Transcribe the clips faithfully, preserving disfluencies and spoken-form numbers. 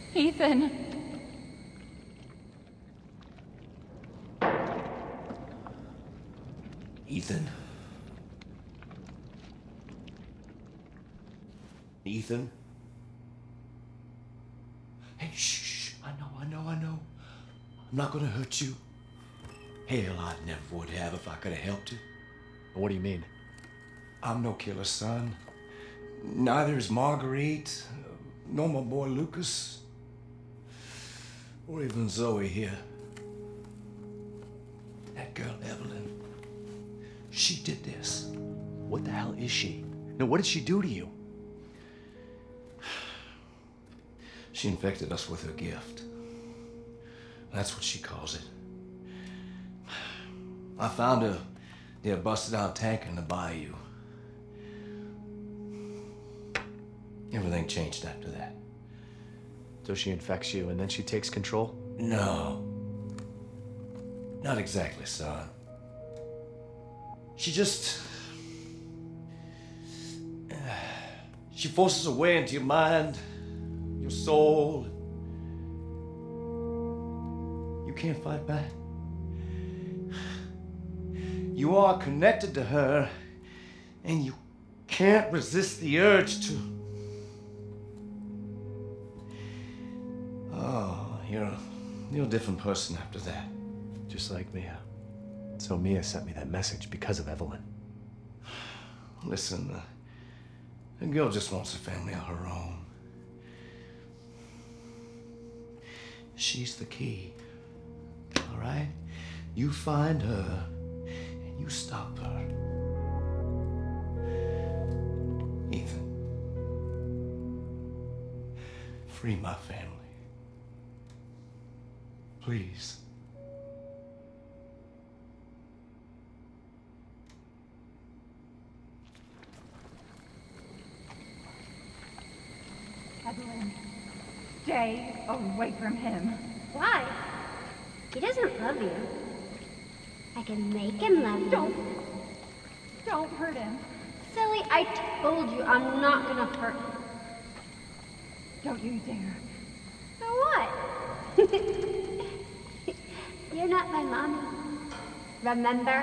Ethan. Ethan? Ethan? Hey, shh, shh, I know, I know, I know. I'm not gonna hurt you. Hell, I never would have if I could have helped you. What do you mean? I'm no killer, son. Neither is Marguerite, nor my boy Lucas, or even Zoe here. That girl, Evelyn, she did this. What the hell is she? No, what did she do to you? She infected us with her gift. That's what she calls it. I found her near a busted out tank in the bayou. Everything changed after that. So she infects you and then she takes control? No. Not exactly, son. She just... She forces her way into your mind, your soul. You can't fight back. You are connected to her, and you can't resist the urge to... Oh, you're a, you're a different person after that. Just like Mia. So Mia sent me that message because of Evelyn. Listen, uh, the girl just wants a family of her own. She's the key, all right? You find her, and you stop her. Ethan, free my family. Please. Evelyn, stay away from him. Why? He doesn't love you. I can make him love you. Don't. Don't hurt him. Silly, I told you I'm not gonna hurt him. Don't you dare. So what? You're not my mommy. Remember?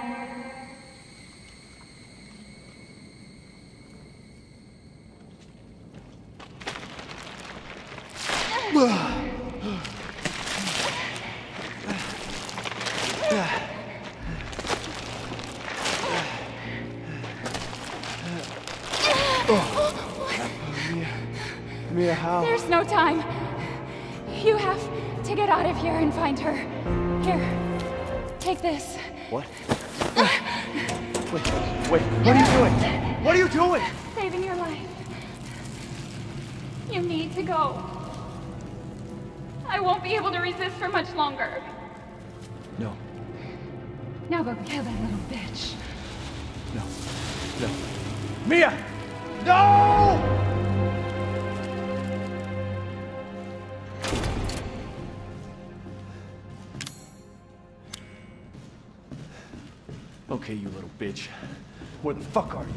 Mia, how? There's no time. You have to get out of here and find her. Here, take this. What? Wait, wait, what are you doing? What are you doing? Saving your life. You need to go. I won't be able to resist for much longer. No, Now go kill that little bitch. no, no. Mia! No! Okay, you little bitch. Where the fuck are you?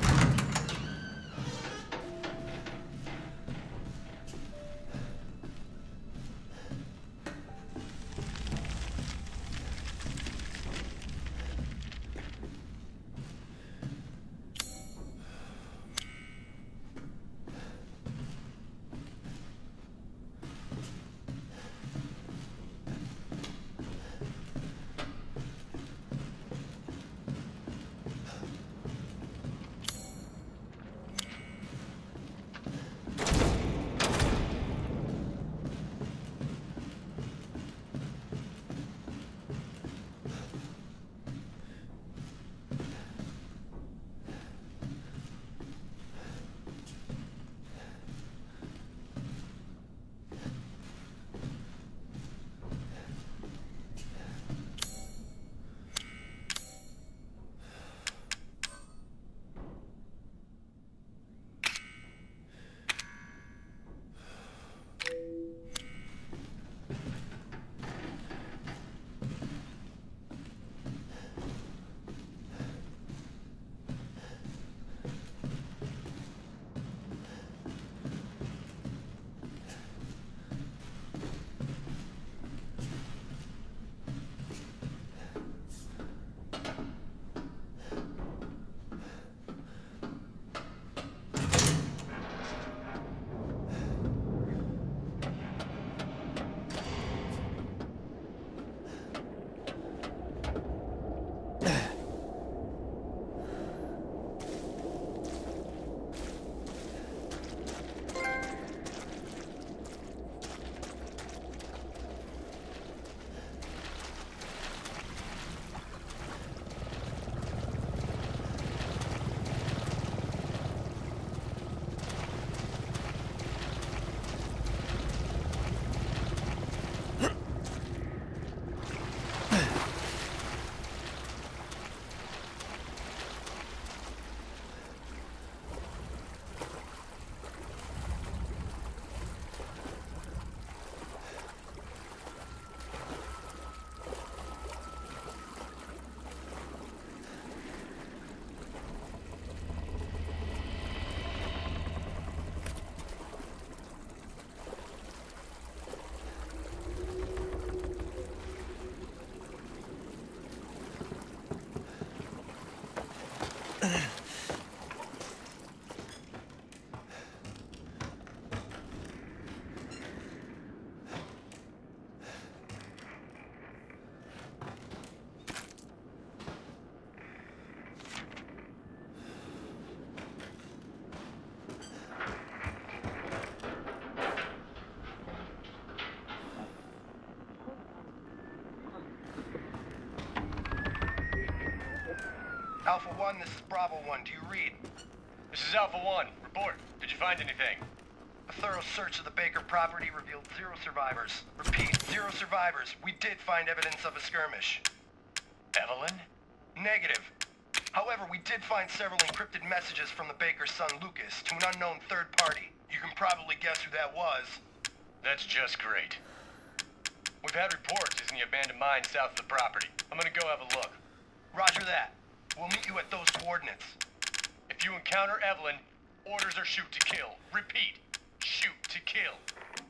Alpha one, this is Bravo one. Do you read? This is Alpha one. Report. Did you find anything? A thorough search of the Baker property revealed zero survivors. Repeat, zero survivors. We did find evidence of a skirmish. Evelyn? Negative. However, we did find several encrypted messages from the Baker's son Lucas to an unknown third party. You can probably guess who that was. That's just great. We've had reports he's in the abandoned mine south of the property. I'm gonna go have a look. Roger that. We'll meet you at those coordinates. If you encounter Evelyn, orders are shoot to kill. Repeat, shoot to kill.